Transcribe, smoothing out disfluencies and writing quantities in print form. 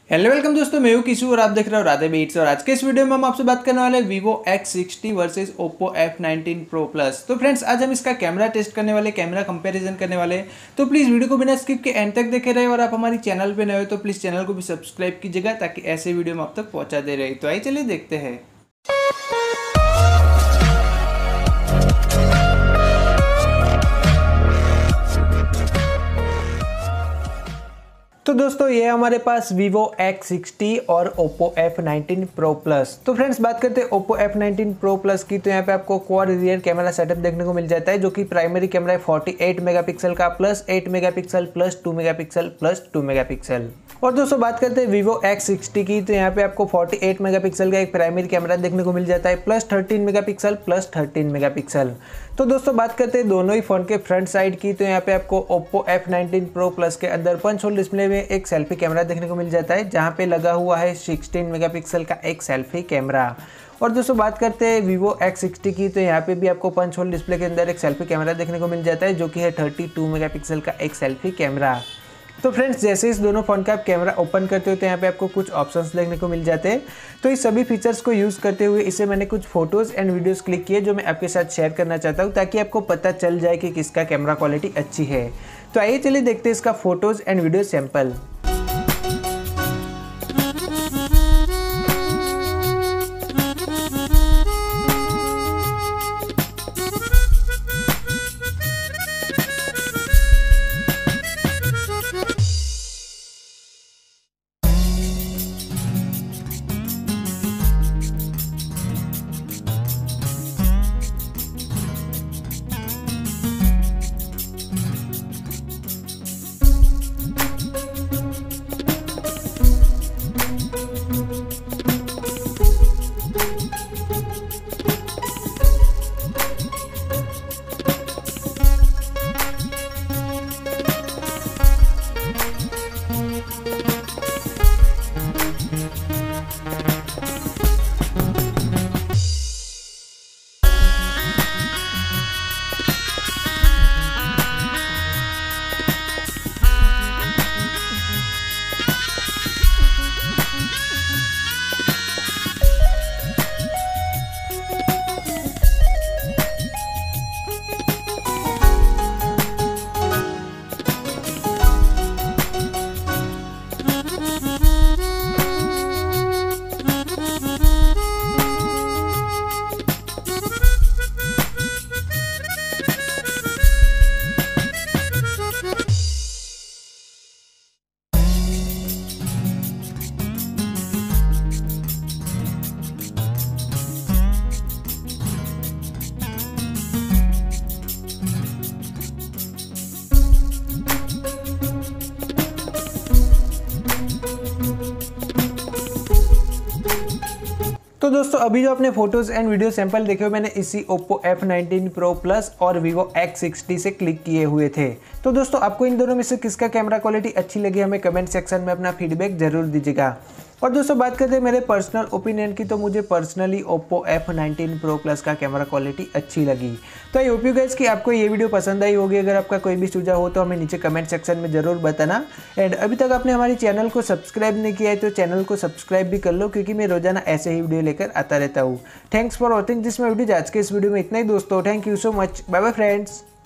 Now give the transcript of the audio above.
Hello welcome दोस्तों, मैं हूं किसी और आप देख रहे हो राधे बीट्स। और आज के इस वीडियो में हम आपसे बात करने वाले Vivo X60 versus OPPO F19 Pro Plus। तो फ्रेंड्स, आज हम इसका कैमरा टेस्ट करने वाले, कैमरा कंपैरिजन करने वाले। तो प्लीज़ वीडियो को बिना स्किप के एंड तक देखे रहे। और आप हमारी चैनल पे नए हो तो प्लीज़ चैनल को भी सब्सक्राइब कीजिएगा ताकि ऐसे वीडियो हम आप तक पहुँचाते रहे। तो आइए चलिए देखते हैं। तो दोस्तों, ये हमारे पास Vivo X60 और OPPO F19 Pro Plus। तो फ्रेंड्स, बात करते हैं OPPO F19 Pro Plus की। तो यहाँ पे आपको क्वाड रियर कैमरा सेटअप देखने को मिल जाता है, जो कि प्राइमरी कैमरा है 48 मेगापिक्सल का plus 8 megapixel plus 2 megapixel plus 2 megapixel. और दोस्तों, बात करते हैं Vivo X60 की। तो यहाँ पे आपको 48 मेगापिक्सल का एक प्राइमरी कैमरा देखने को मिल जाता है प्लस 13 मेगापिक्सल प्लस 13 मेगापिक्सल। तो दोस्तों, बात करते हैं दोनों ही फ़ोन के फ्रंट साइड की। तो यहाँ पे आपको OPPO F19 Pro Plus के अंदर पंच होल डिस्प्ले में एक सेल्फी कैमरा देखने को मिल जाता है, जहाँ पे लगा हुआ है 16 मेगापिक्सल का एक सेल्फी कैमरा। और दोस्तों, बात करते हैं Vivo X60 की। तो यहाँ पे भी आपको पंच होल डिस्प्ले के अंदर एक सेल्फी कैमरा देखने को मिल जाता है, जो कि है 32 मेगापिक्सल का एक सेल्फी कैमरा। तो फ्रेंड्स, जैसे इस दोनों फ़ोन का आप कैमरा ओपन करते हो तो यहाँ पे आपको कुछ ऑप्शंस देखने को मिल जाते हैं। तो इस सभी फीचर्स को यूज़ करते हुए इसे मैंने कुछ फोटोज़ एंड वीडियोस क्लिक किए, जो मैं आपके साथ शेयर करना चाहता हूँ, ताकि आपको पता चल जाए कि किसका कैमरा क्वालिटी अच्छी है। तो आइए चलिए देखते हैं इसका फ़ोटोज़ एंड वीडियो सैम्पल। तो दोस्तों, अभी जो अपने फोटोज़ एंड वीडियो सैंपल देखे हो, मैंने इसी OPPO F19 Pro Plus और Vivo X60 से क्लिक किए हुए थे। तो दोस्तों, आपको इन दोनों में से किसका कैमरा क्वालिटी अच्छी लगी, हमें कमेंट सेक्शन में अपना फीडबैक जरूर दीजिएगा। और दोस्तों, बात करते हैं मेरे पर्सनल ओपिनियन की। तो मुझे personally OPPO F19 Pro Plus का कैमरा क्वालिटी अच्छी लगी। तो आई होप यू गाइस कि आपको ये वीडियो पसंद आई होगी। अगर आपका कोई भी सुझाव हो तो हमें नीचे कमेंट सेक्शन में ज़रूर बताना। एंड अभी तक आपने हमारे चैनल को सब्सक्राइब नहीं किया है तो चैनल को सब्सक्राइब भी कर लो, क्योंकि मैं रोजाना ऐसे ही वीडियो लेकर आता रहता हूँ। Thanks for watching this my video. आज के इस वीडियो में इतना ही दोस्तों। Thank you so much. Bye bye friends.